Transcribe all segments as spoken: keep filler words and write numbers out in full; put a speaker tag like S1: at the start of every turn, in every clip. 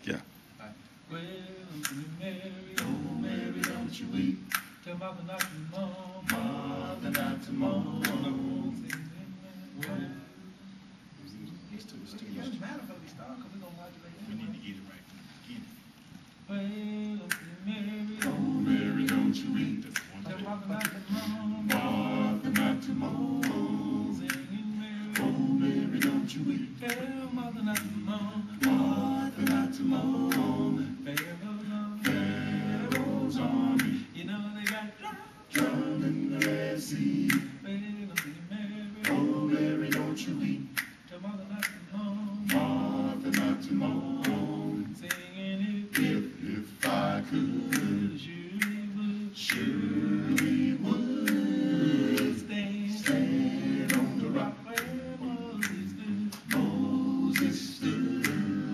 S1: Yeah.
S2: Right. Well, Mary, oh Mary, don't you weep. Tell mother not to mourn, mother not to mourn. Well,
S3: It's too, it's too
S2: it
S3: much.
S2: doesn't matter if we start, because we're going to modulate
S3: We
S2: anyway.
S3: need to get it right from the beginning.
S2: Well, Mary,
S1: Oh, Mary, don't you weep.
S3: That's one
S2: tell
S3: thing.
S2: mother not to mourn,
S1: Martha, not to mourn.
S2: singing Mary,
S1: Oh, Mary, don't you weep.
S2: tell mother not to mourn,
S1: Martha, not to mourn.
S2: Pharaoh's army,
S1: Pharaoh's army
S2: you know they got drowned.
S1: drowned in the Red Sea.
S2: Well, Mary,
S1: Oh, Mary, don't you weep.
S2: tell mother not to mourn,
S1: Martha, not to mourn.
S2: singing it,
S1: If, if I could,
S2: surely would,
S1: surely would
S2: stand,
S1: stand on the rock
S2: where Moses stood.
S1: Moses stood.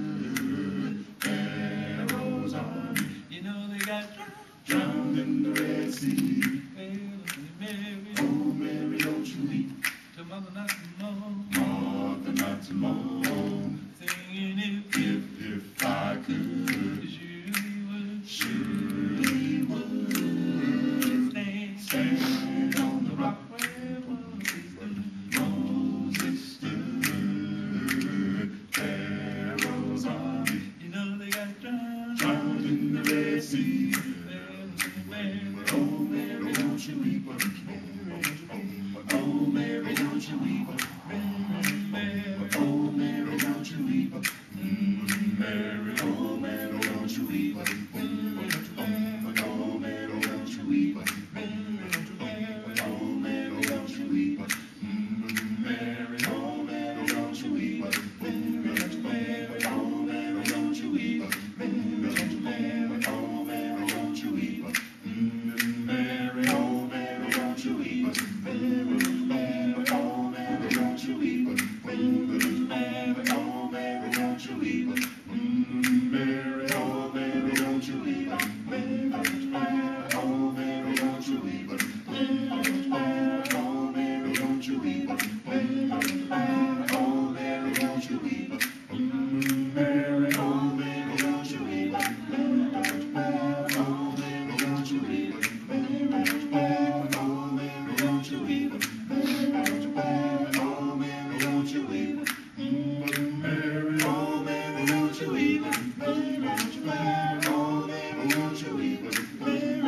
S1: Pharaoh's army
S2: You know they got drowned.
S1: drowned in the Red Sea.
S2: Well, Mary,
S1: Oh, Mary, don't you weep.
S2: tell mother not to mourn,
S1: Martha, not to mourn.
S2: singing it,
S1: If, if I could,
S2: surely would,
S1: surely would
S2: stand,
S1: stand on the rock
S2: where Moses stood.
S1: Moses stood. Pharaoh's army
S2: You know they got drowned.
S1: drowned in the Red Sea.
S2: Well, Mary,
S1: Oh, Mary, don't you weep. Oh, Mary, don't you weep. Oh, Mary, don't you weep. Mm, Mary, oh, Mary, don't you weep. Oh, Mary, don't you weep. Oh, Mary, don't you weep. Mm, Mary, oh, Mary, don't you weep. Oh, Mary, don't you weep. Oh, Mary, don't you weep. Mm, Mary, oh, Mary, don't you weep. Oh, Mary, don't you weep. Mary, oh, Mary, don't you weep. Mary, oh, Mary, don't you weep. Oh, Mary, don't you weep. Oh, Mary, don't you weep. Oh, Mary, don't you weep. Mary, oh, Mary, don't you weep. Oh, Mary, don't you weep. Oh, Mary, don't you weep. Oh, Mary, don't you weep. Mary, oh, Mary, don't you weep. Oh, Mary, don't you weep.